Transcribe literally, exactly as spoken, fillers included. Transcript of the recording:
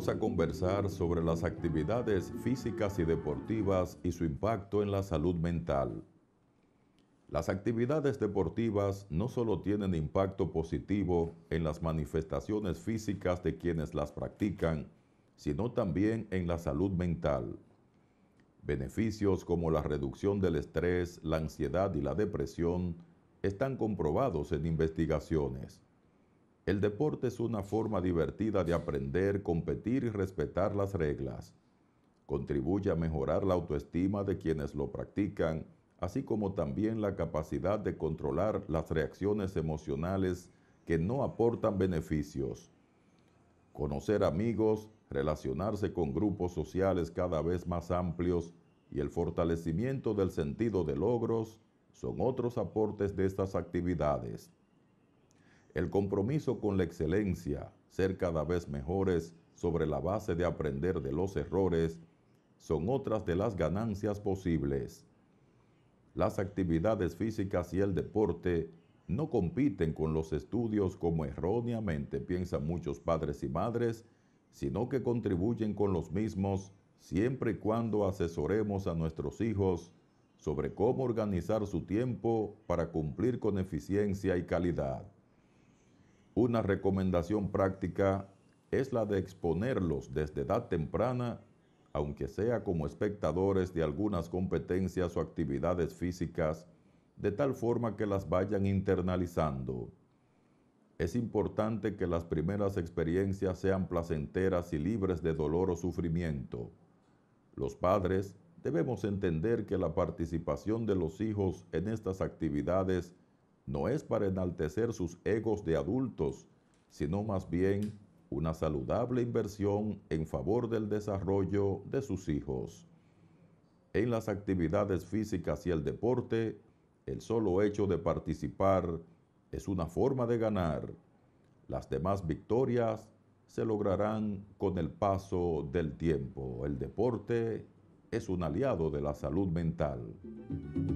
Vamos a conversar sobre las actividades físicas y deportivas y su impacto en la salud mental. Las actividades deportivas no solo tienen impacto positivo en las manifestaciones físicas de quienes las practican, sino también en la salud mental. Beneficios como la reducción del estrés, la ansiedad y la depresión están comprobados en investigaciones. El deporte es una forma divertida de aprender, competir y respetar las reglas. Contribuye a mejorar la autoestima de quienes lo practican, así como también la capacidad de controlar las reacciones emocionales que no aportan beneficios. Conocer amigos, relacionarse con grupos sociales cada vez más amplios y el fortalecimiento del sentido de logros son otros aportes de estas actividades. El compromiso con la excelencia, ser cada vez mejores sobre la base de aprender de los errores, son otras de las ganancias posibles. Las actividades físicas y el deporte no compiten con los estudios como erróneamente piensan muchos padres y madres, sino que contribuyen con los mismos siempre y cuando asesoremos a nuestros hijos sobre cómo organizar su tiempo para cumplir con eficiencia y calidad. Una recomendación práctica es la de exponerlos desde edad temprana, aunque sea como espectadores de algunas competencias o actividades físicas, de tal forma que las vayan internalizando. Es importante que las primeras experiencias sean placenteras y libres de dolor o sufrimiento. Los padres debemos entender que la participación de los hijos en estas actividades no es para enaltecer sus egos de adultos, sino más bien una saludable inversión en favor del desarrollo de sus hijos. En las actividades físicas y el deporte, el solo hecho de participar es una forma de ganar. Las demás victorias se lograrán con el paso del tiempo. El deporte es un aliado de la salud mental.